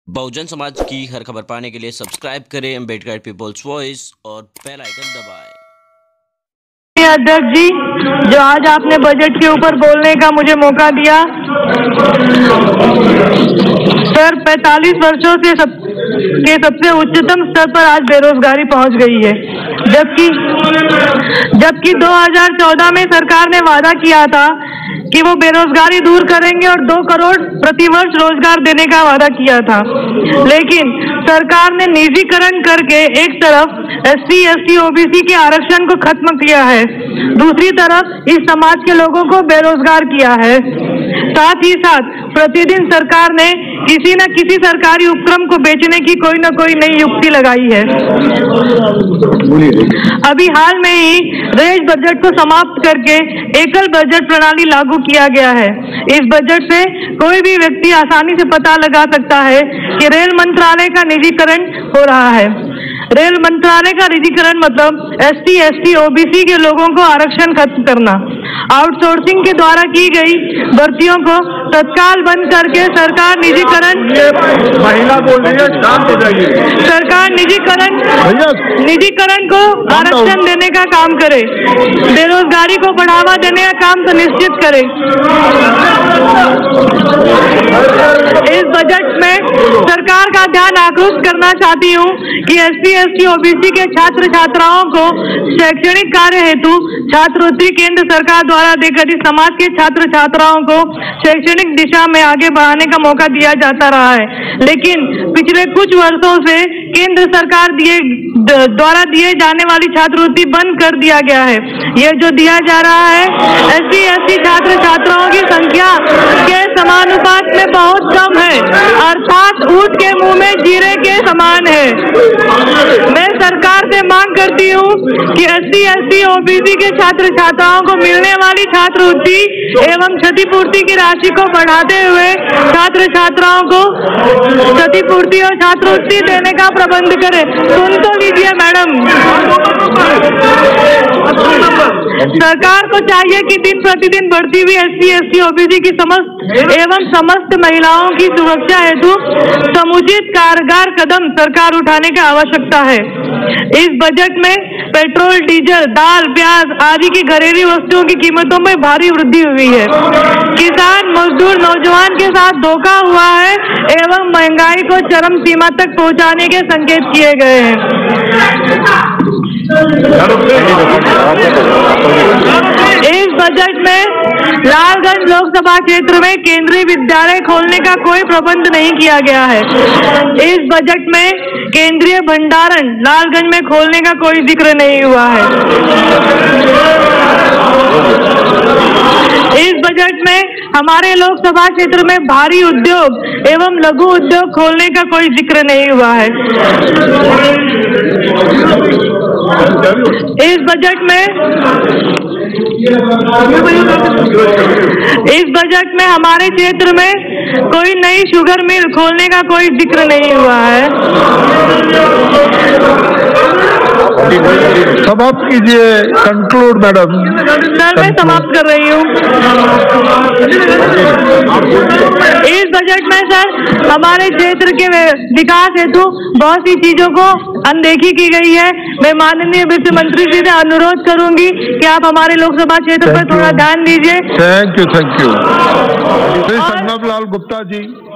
बहुजन समाज की हर खबर पाने के लिए सब्सक्राइब करें अम्बेडकर पीपल्स वॉइस और बेल आइकन दबाएं। अध्यक्ष जी, जो आज आपने बजट के ऊपर बोलने का मुझे मौका दिया, सर 45 वर्षों से सबसे उच्चतम स्तर पर आज बेरोजगारी पहुंच गई है, जबकि 2014 में सरकार ने वादा किया था कि वो बेरोजगारी दूर करेंगे और 2 करोड़ प्रतिवर्ष रोजगार देने का वादा किया था। लेकिन सरकार ने निजीकरण करके एक तरफ SC, ST, OBC के आरक्षण को खत्म किया है, दूसरी तरफ इस समाज के लोगों को बेरोजगार किया है। साथ ही साथ प्रतिदिन सरकार ने किसी न किसी सरकारी उपक्रम को बेचने की कोई न कोई नई युक्ति लगाई है। अभी हाल में ही रेल बजट को समाप्त करके एकल बजट प्रणाली लागू किया गया है। इस बजट से कोई भी व्यक्ति आसानी से पता लगा सकता है कि रेल मंत्रालय का निजीकरण हो रहा है। रेल मंत्रालय का निजीकरण मतलब SC, ST, OBC के लोगों को आरक्षण खत्म करना, आउटसोर्सिंग के द्वारा की गई भर्तियों को तत्काल बंद करके सरकार निजीकरण, महिला बोल रही है, शांत हो जाइए। सरकार निजीकरण को आरक्षण देने का काम करे, बेरोजगारी को बढ़ावा देने का काम सुनिश्चित करे। इस बजट में सरकार का ध्यान आकृष्ट करना चाहती हूँ कि SC, ST, OBC के छात्र छात्राओं को शैक्षणिक कार्य हेतु छात्रवृत्ति केंद्र सरकार द्वारा देकर इस समाज के छात्र छात्राओं को शैक्षणिक दिशा में आगे बढ़ाने का मौका दिया जाता रहा है। लेकिन पिछले कुछ वर्षों से केंद्र सरकार द्वारा दिए जाने वाली छात्रवृत्ति बंद कर दिया गया है। यह जो दिया जा रहा है SC, ST छात्र छात्राओं की संख्या के समानुपात में बहुत कम है, अर्थात ऊंट के मुंह में जीरे के समान है। मैं सरकार से मांग करती हूँ कि SC, ST, OBC के छात्र छात्राओं को मिलने वाली छात्रवृत्ति एवं क्षतिपूर्ति की राशि को बढ़ाते हुए छात्र छात्राओं को क्षतिपूर्ति और छात्रवृत्ति देने का प्रबंध करे। सुन तो लीजिए मैडम, सरकार को चाहिए कि दिन प्रतिदिन बढ़ती हुई SC, ST, OBC की समस्त महिलाओं की सुरक्षा हेतु समुचित कारगर कदम सरकार उठाने की आवश्यकता है। इस बजट में पेट्रोल, डीजल, दाल, प्याज आदि की घरेलू वस्तुओं की कीमतों में भारी वृद्धि हुई है। किसान, मजदूर, नौजवान के साथ धोखा हुआ है एवं महंगाई को चरम सीमा तक पहुंचाने के संकेत किए गए हैं। इस बजट में लालगंज लोकसभा क्षेत्र में केंद्रीय विद्यालय खोलने का कोई प्रबंध नहीं किया गया है। इस बजट में केंद्रीय भंडारण लालगंज में खोलने का कोई जिक्र नहीं हुआ है। इस बजट में हमारे लोकसभा क्षेत्र में भारी उद्योग एवं लघु उद्योग खोलने का कोई जिक्र नहीं हुआ है। इस बजट में हमारे क्षेत्र में कोई नई शुगर मिल खोलने का कोई जिक्र नहीं हुआ है। समाप्त कीजिए, कंक्लूड मैडम। सर मैं समाप्त कर रही हूँ। इस बजट में सर हमारे क्षेत्र के विकास हेतु बहुत सी चीजों को अनदेखी की गई है। मैं माननीय वित्त मंत्री जी से अनुरोध करूंगी कि आप हमारे लोकसभा क्षेत्र पर थोड़ा ध्यान दीजिए। Thank you. Shri Sangam Lal Gupta ji.